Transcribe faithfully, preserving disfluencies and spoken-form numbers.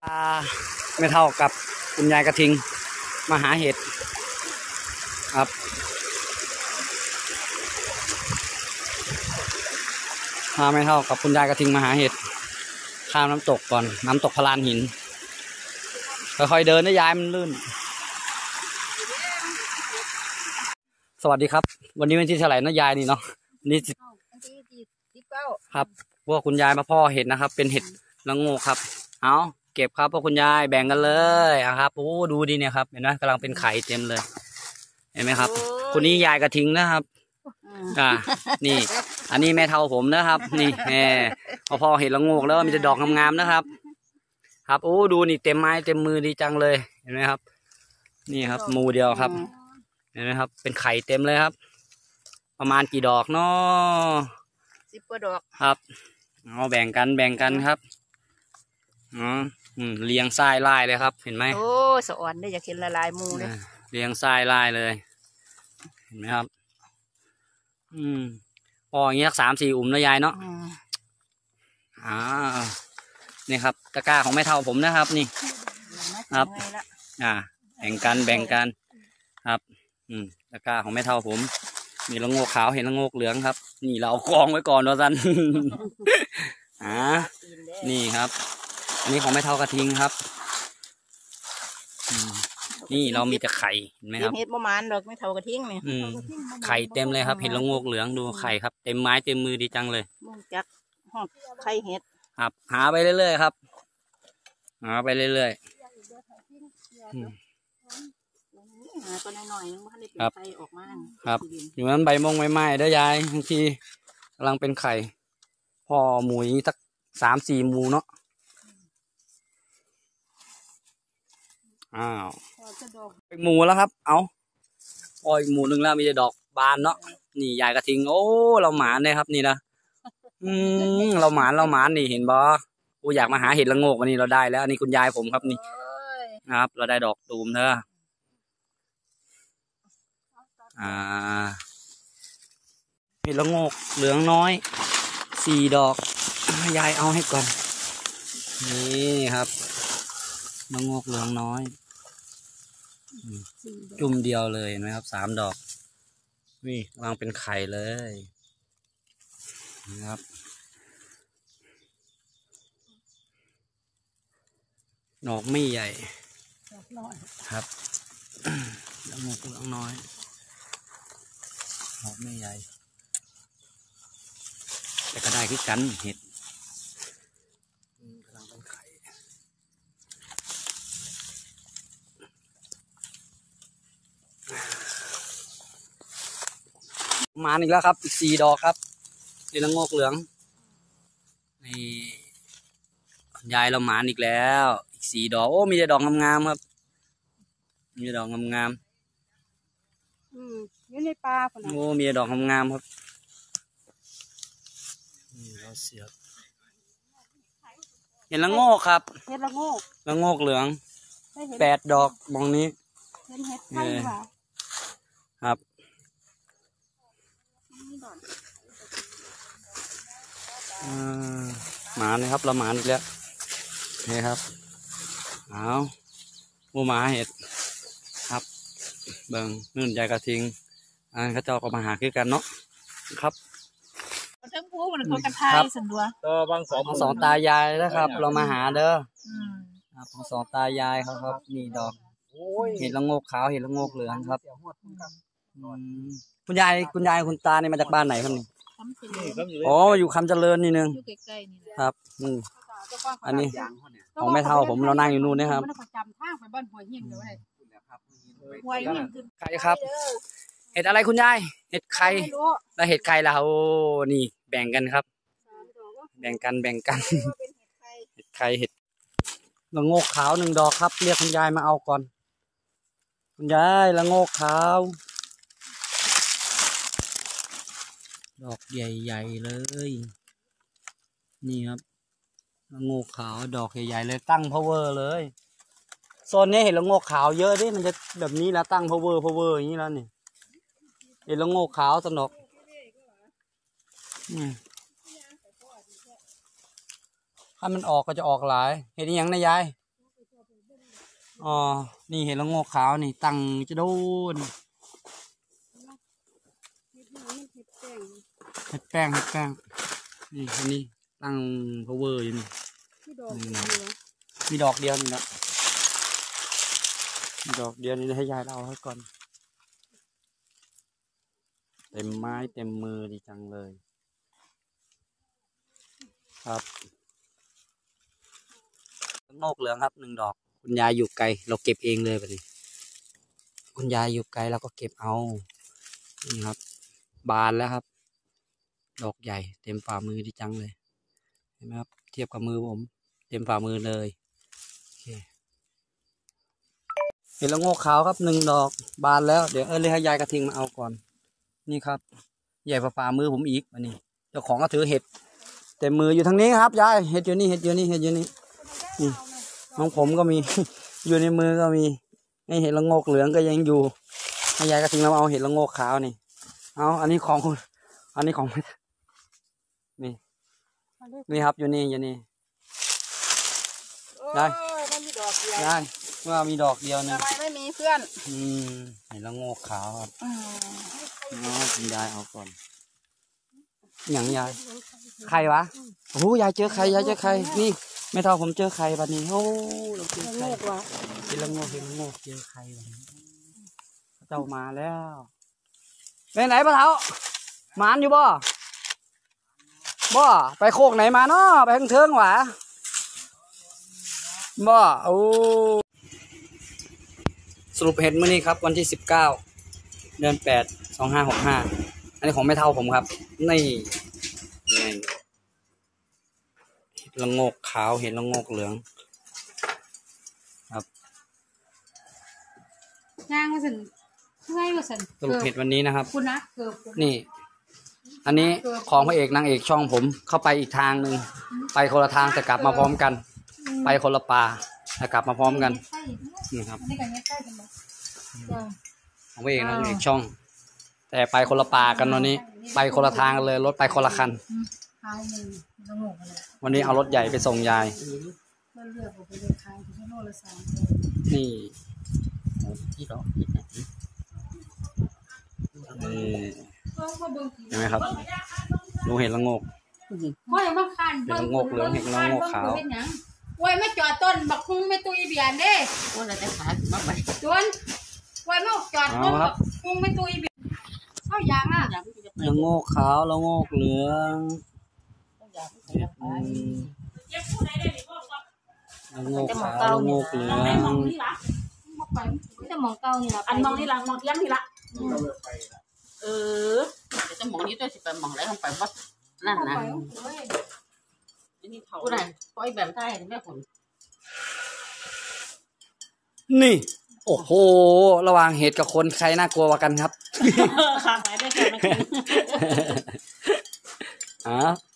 ไม่เท่ากับคุณยายกระทิงมาหาเห็ดครับพาไม่เท่ากับคุณยายกระทิงมาหาเห็ดข้ามน้ำตกก่อนน้ำตกพลานหินค่อยๆเดินนะยายมันลื่นสวัสดีครับวันนี้วันที่เท่าไหร่นะยายนี่เนาะนี่ครับพวกคุณยายมาพ่อเห็ดนะครับเป็นเห็ดละโงกครับเอาเก็บครับพวกคุณยายแบ่งกันเลยอะครับโอ้ดูดีเนี่ยครับเห็นไหมกำลังเป็นไข่เต็มเลยเห็นไหมครับคนนี้ยายกระทิงนะครับอ่านี่อันนี้แม่เท่าผมนะครับนี่แม่พอพ่อเห็ดละโงกแล้วมีแต่ดอกงามๆนะครับครับโอ้ดูนี่เต็มไม้เต็มมือดีจังเลยเห็นไหมครับนี่ครับมูเดียวครับเห็นไหมครับเป็นไข่เต็มเลยครับประมาณกี่ดอกเนาะสิบกว่าดอกครับเอาแบ่งกันแบ่งกันครับอ๋อเรียงทรายไล่เลยครับเห็นไหมโอ้สะอ่อนได้อยากเห็นละลายมูเลยเรียงทรายไล่เลยเห็นไหมครับอืมพออย่างเงี้ยสามสี่อุ่มนะยายเนาะอ่านี่ครับตะกร้าของแม่เท่าผมนะครับนี่ครับอ่าแบ่งกันแบ่งกันครับอืมตะกร้าของแม่เท่าผมมีละโงกขาวเห็นละโงกเหลืองครับนี่เราเอากองไว้ก่อนว่าซันอ่านี่ครับอันนี้ของแม่เท่ากระทิงครับนี่เรามีแต่ไข่เห็นไหมครับเห็ดประมาณดอกไม่เท่ากระทิงเนี่ยไข่เต็มเลยครับเห็นละโงกเหลืองดูไข่ครับเต็มไม้เต็มมือดีจังเลยมุ่งจักหอบไข่เห็ดครับหาไปเรื่อยๆครับหาไปเรื่อยๆก็น้อยๆมันได้เป็นไข่ออกมาครับอยู่นั้นใบมงใบไม้เด้อยายบางทีกำลังเป็นไข่พอหมูสักสามสี่หมูเนาะอ้าวเป็นหมูแล้วครับเอาพออีกหมูหนึ่งแล้วมีแต่ดอกบานเนาะนี่ยายกระทิงโอ้เราหมานเลยครับนี่นะอืมเราหมานเราหมานนี่เห็นบ่กูอยากมาหาเห็ดละโงกวันนี้เราได้แล้วอันนี้คุณยายผมครับนี่ครับเราได้ดอกตูมเถอะอ่าเห็ดละโงกเหลืองน้อยสี่ดอกยายเอาให้ก่อนนี่ครับละโงกเหลืองน้อยจุ่มเดียวเลยเห็นไหมครับสามดอกนี่กำลังเป็นไข่เลยนะครับดอกไม่ใหญ่ครับละโงกเหลืองน้อยดอกไม่ใหญ่แต่ก็ได้คือกันเห็ดกำลังเป็นไข่มาอีกแล้วครับอีกสี่ดอกครับนี่ละโงกเหลืองนี่ยายเราหมานอีกแล้วอีกสี่ดอกโอ้มีแต่ดอกงามๆครับมีแต่ดอกงามๆอืมอยู่ในป่าคนนั้นโอ้มีแต่ดอกงามๆครับนี่เราเสียบเห็นละโงกครับเห็ดละโงกละโงกเหลืองแปดดอกมองนี้เห็นเห็ดไข่หรือเปล่าครับหมาเนี่ยครับเราหมาอีกแล้วนี่ครับเอาหมูหมาเห็ดครับเบิ่งนู่นยายกระทิงอันเขาเจ้าก็มาหาคือกันเนาะครับทั้งพวกมันเขากันทายสันดัวก็บางสองสองตายายนะครับเรามาหาเด้อครับของสองตายายเขาครับนี่ดอกเห็ดละโงกขาวเห็ดละโงกเหลืองครับคุณยายคุณยายคุณตาเนี่ยมาจากบ้านไหนครับนี่อ๋ออยู่คำเจริญนี่นึงครับอืมอันนี้ของแม่เท่าผมเรานั่งอยู่นู่นนะครับใครครับเห็ดอะไรคุณยายเห็ดไข่แล้วเห็ดไข่เรานี่แบ่งกันครับแบ่งกันแบ่งกันเห็ดไข่เห็ดละโงกขาวหนึ่งดอกครับเรียกคุณยายมาเอาก่อนคุณยายละโงกขาวดอกใหญ่ๆเลยนี่ครับละโงกขาวดอกใหญ่ๆเลยตั้ง power เลยโซนนี้เห็นละโงกขาวเยอะดิมันจะแบบนี้แล้วตั้ง power power อย่างนี้แล้วนี่เห็นละโงกขาวสนุกถ้ามันออกก็จะออกหลายเห็นอย่างนะยายอ๋อนี่เห็ดละโงกขาวนี่ตั้งจะโดนเห็ดแป้งเห็ดแป้งนี่อันนี้ตั้ง power อยู่นี่มีดอกเดียวนี่นะมีดอกเดียวนี่ให้ยายเราให้ก่อนเต็มไม้เต็มมือดีจังเลยครับโงกเหลืองครับหนึ่งดอกคุณยายอยู่ไกลเราเก็บเองเลยแบบนี้คุณยายอยู่ไกลเราก็เก็บเอานี่ครับบานแล้วครับดอกใหญ่เต็มฝ่ามือดีจังเลยเห็นไหมครับเทียบกับมือผมเต็มฝ่ามือเลยโอเคเห็นละโงกขาวครับหนึ่งดอกบานแล้วเดี๋ยวเออเลยให้ยายกระทิงมาเอาก่อนนี่ครับใหญ่ฝ่ามือผมอีกวันนี้เจ้าของก็ถือเห็ดเต็มมืออยู่ทางนี้ครับยายเห็ดอยู่นี่เห็ดอยู่นี่เห็ดอยู่นี่นี่น้องผมก็มี อยู่ในมือก็มีให้เห็ดละโงกเหลืองก็ยังอยู่ให้ยายกระทิงเราเอาเห็ดละโงกขาวนี่เอาอันนี้ของคุณอันนี้ของนี่นี่ครับอยู่นี่อยู่นี่ได้ได้ว่ามีดอกเดียวนึงทำไมไม่มีเพื่อนอืมเห็ดละโงกขาวครับอ๋อคุณยายเอาก่อนอย่างยายใครวะโอ้ยายเจอใครยายเจอใครนี่ไม่เท่าผมเจอใครบัดนี้โอ้เราเจอใครเห็ดละโงกเห็ดละโงกเจอใครบัดนี้เจ้ามาแล้วไปไหนปะเท้ามานอยู่บ่บ่ไปโคกไหนมาเนาะไปทางเทิงหวะบ่โอ้สรุปเห็ดมื้อนี้ครับวันที่สิบเก้าเดือนแปดสองห้าหกห้าอันนี้ของไม่เท่าผมครับนี่นี่เห็ดละโงกขาวเห็ดละโงกเหลืองครับย่างมาสิเมื่อยมาสิสรุปเห็ดวันนี้นะครับคุณนะเกือบนี่อันนี้ของพระเอกนางเอกช่องผมเข้าไปอีกทางหนึ่งไปคนละทางแต่กลับมาพร้อมกันไปคนละป่าแต่กลับมาพร้อมกันนี่ครับของพระเอกนางเอกช่องแต่ไปคนละป่ากันวันนี้ไปคนละทางเลยรถไปคนละคันวันนี้เอารถใหญ่ไปส่งยายนี่นี่เห็นไหมครับดูเห็ดละโงกว่ายังมาคันเห็ดละโงกเหลืองเห็ดละโงกขาวว่าไม่จอดต้นบักคุ้งไม่ตุยเบียนเด้ว่าเราจะขายมาไปจวนว่าไม่จอดต้นบักคุ้งไม่ตุยเบียนเข้ายางอ่ะละโงกขาวละโงกเหลืองละโงกขาวละโงกเหลืองจะมองเก้านี่ละอันมองนี่ละมองเที่ยงนี่ละเออเดี๋ยวจะมองนี้ตัวสิไปมองแล้วมันไปวัดนั่นนะนี่เขาไหนปล่อยแบบใต้แม่ผลนี่โอ้โหระหว่างเห็ดกับคนใครน่ากลัวกว่ากันครับข้างไหนได้แค่ไม่กินอ่ะ